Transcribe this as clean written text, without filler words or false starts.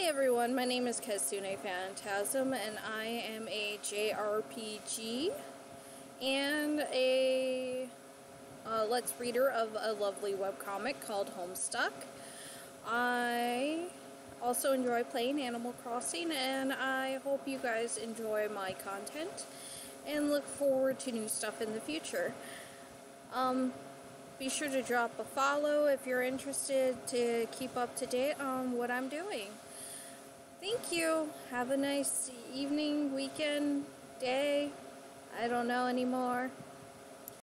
Hi everyone, my name is Kitsune Phantasm and I am a JRPG and a Let's Reader of a lovely webcomic called Homestuck. I also enjoy playing Animal Crossing and I hope you guys enjoy my content and look forward to new stuff in the future. Be sure to drop a follow if you're interested to keep up to date on what I'm doing. Thank you. Have a nice evening, weekend, day. I don't know anymore.